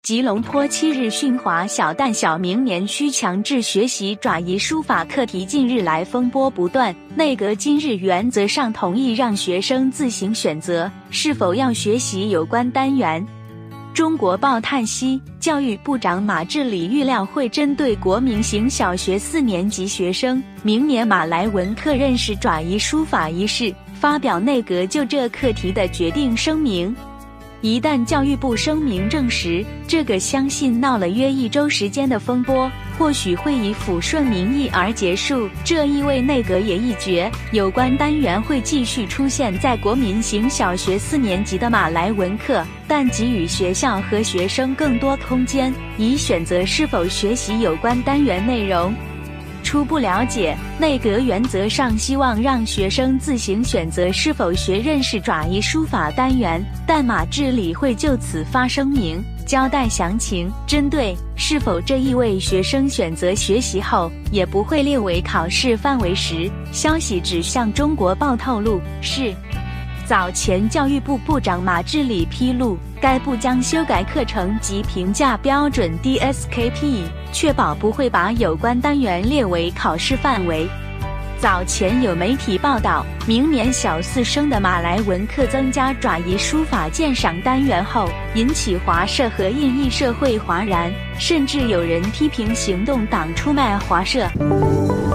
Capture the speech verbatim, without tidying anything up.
吉隆坡七日讯华小旦小明年需强制学习爪夷书法课题，近日来风波不断。内阁今日原则上同意让学生自行选择是否要学习有关单元。中国报叹息，教育部长马志里预料会针对国民型小学四年级学生明年马来文课认识爪夷书法一事，发表内阁就这课题的决定声明。一旦教育部声明证实，这个相信闹了约一周时间的风波，或许会以抚顺民意而结束。这意味内阁也一决，有关单元会继续出现在国民型小学四年级的马来文课，但给予学校和学生更多空间，以选择是否学习有关单元内容。初步了解，内阁原则上希望让学生自行选择是否学认识爪夷书法单元，但马志里会就此发声明，交代详情。针对是否这意味学生选择学习后也不会列为考试范围时，消息只向中国报透露，是早前教育部部长马志里披露，该部将修改课程及评价标准 D S K P， 确保不会把有关单元列为考试范围。早前有媒体报道，明年小四生的马来文课增加爪夷书法鉴赏单元后，引起华社和印裔社会哗然，甚至有人批评行动党出卖华社。